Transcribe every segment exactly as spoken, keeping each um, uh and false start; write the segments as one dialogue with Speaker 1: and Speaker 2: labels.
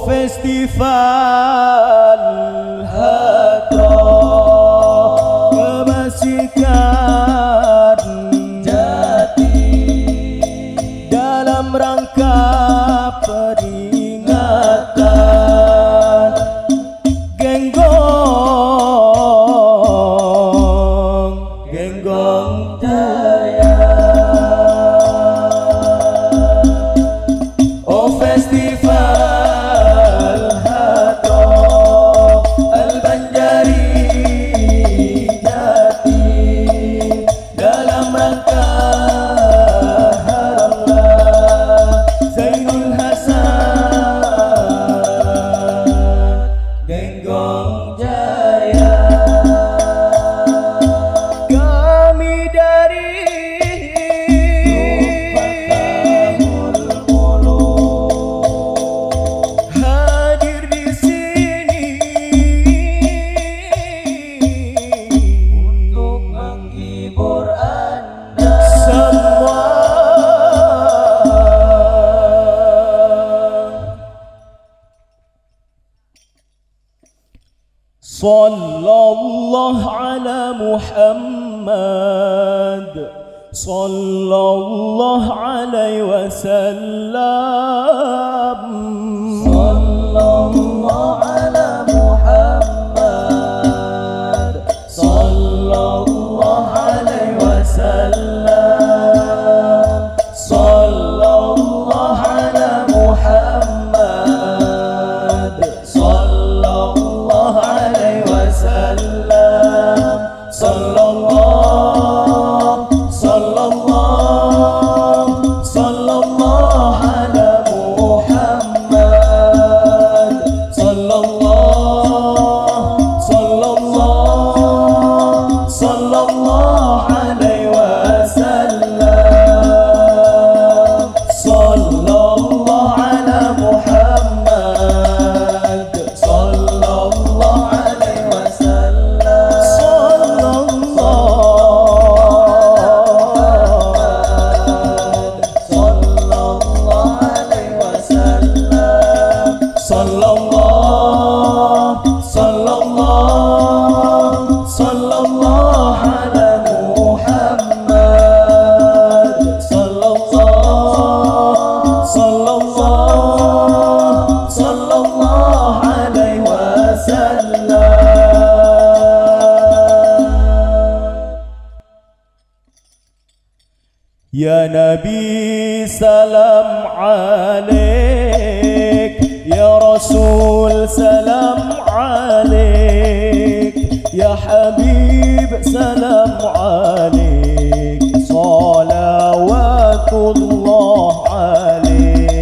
Speaker 1: festival Hadra kebajikan jati dalam rangka peringatan Genggong Genggong Jaya. Oh festival Hadra Al-Banjari Jati dalam rangka Harlah Zainul Hasan Genggong Jaya. Kami dari hadir di sini untuk menghibur Anda semua. Sallallahu ala Muhammad Sallallahu alaihi wasallam. Sallallahu ala Muhammad Sallallahu alaihi wasallam. Sallallahu ala Muhammad Sallallahu alaihi wasallam. Sallallahu Sallallahu Sallallahu ala Muhammad Sallallahu Sallallahu Sallallahu alaihi wasallam. Sallallahu ala Muhammad Sallallahu alaihi wasallam. Sallallahu Sallallahu Sallallahu ala Muhammad Sallallahu Sallallahu Sallallahu alaihi wasallam. Ya Nabi salam alaik, Ya Rasul salam alaik, Ya Habib salam alaik, salawatullah alaik.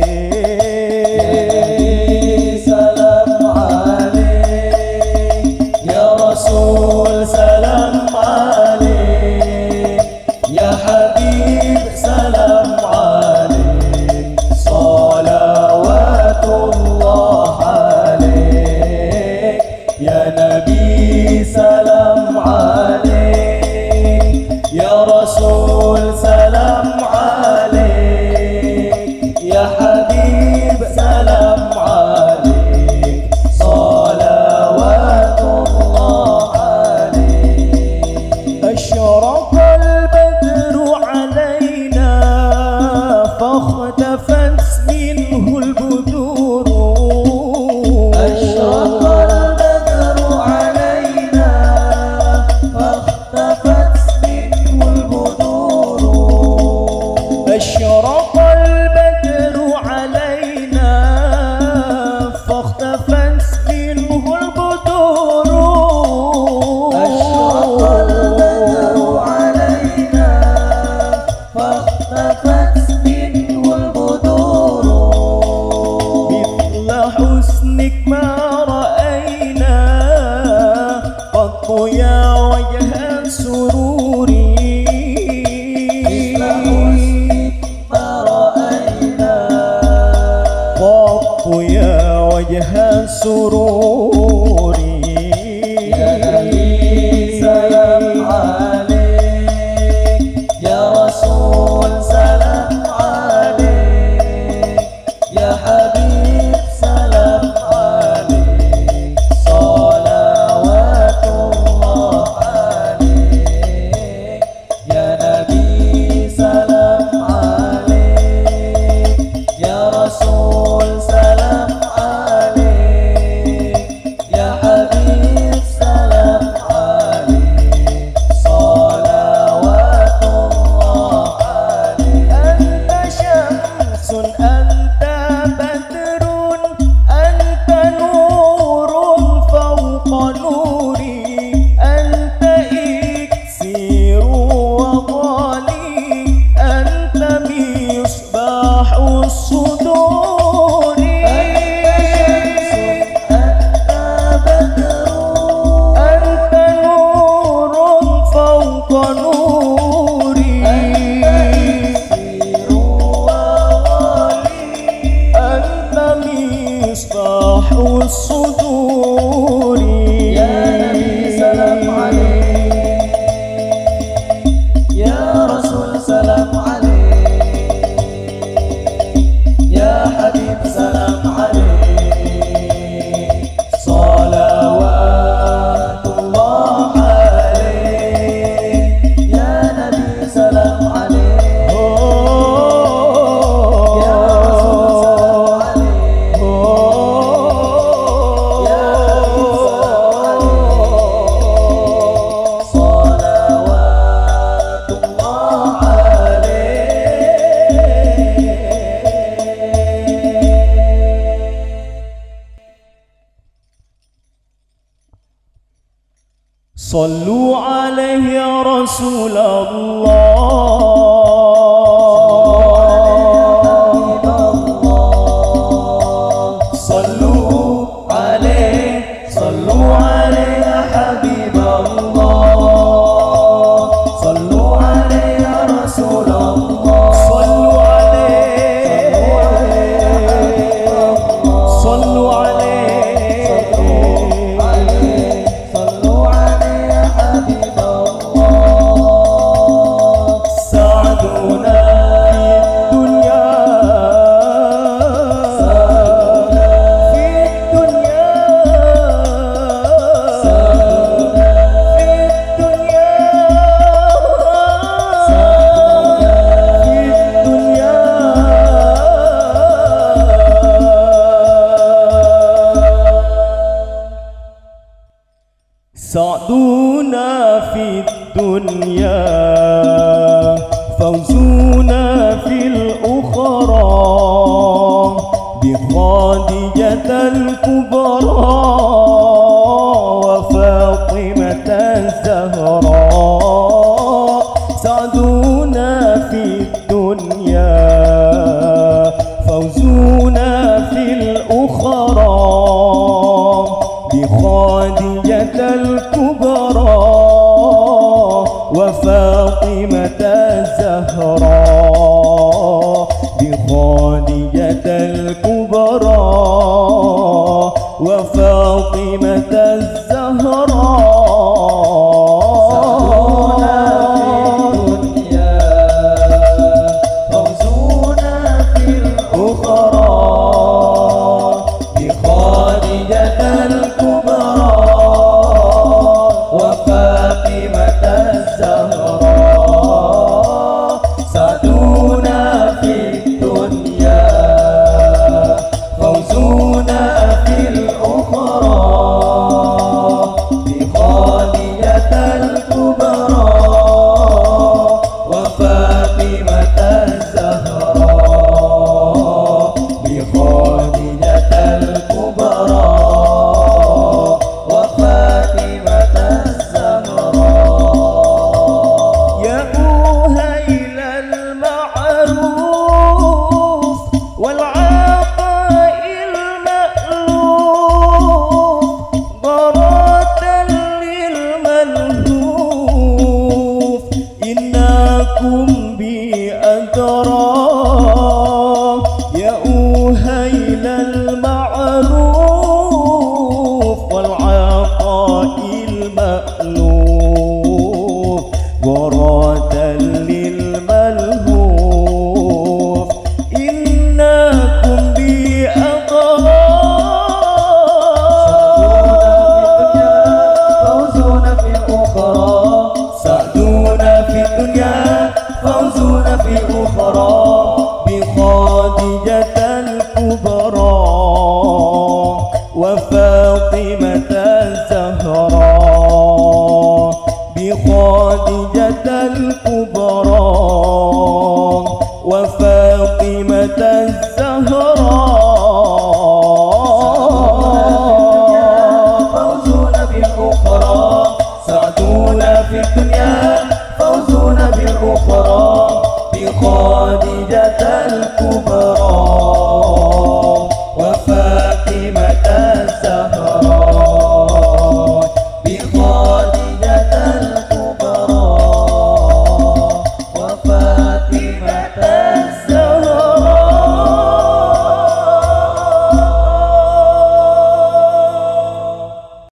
Speaker 1: Salam alaik, Ya Rasul salam alaik, Ya Habib salam alaik, salawatullah alaik. Ya Nabi salam alaik, Ya Rasul salam alaik, Ya Habib salam alaik, salawatullah alaik. Ashraqal badru alaina fakhtafat minhu al-budur. Ashraqal badru alaina fakhtafat minhu al-budur. Ashraqal badru alaina fakhtafat minhu al-budur. Ashraqal badru alaina fakhtafat minhu al-budur. Mithla husnik ma ra'ayna qattu ya wajha sururi. Mithla husnik ma ra'ayna qattu ya wajha sururi. Ya Nabi salam alaik, Ya Rasul salam alaik, Ya Habib salam أنت بدر أنت نور فوق نوري أنت إكسير وضالي أنت مصباح الصدور أنت بدر أنت نور فوق نوري مصباح الصدور يا نبي سلام عليك يا رسول سلام عليك يا حبيب سلام عليك صلوات الله عليك يا نبي سلام عليك يا رسول سلام عليك صلوا عليه يا رسول الله صلوا عليه صلوا عليه يا حبيب الله صلوا عليه يا رسول الله صلوا عليه صلوا عليه صلوا عليه حبيب الله سعدنا في الدنيا في الدنيا في الدنيا في الدنيا سعدنا في الدنيا فوزنا في الأخرى بخادجة الكبرى وفاطمة الزهراء سعدنا في الدنيا فوزنا في الأخرى بخادجة الكبرى وفاطمة الزهراء بخادجة الكبرى وفاطمة الزهراء إنكم بأدرى وفاطمة الزهراء فوزنا بالأخرى سعدونا في الدنيا فوزنا بالأخرى بخادجة الكبرى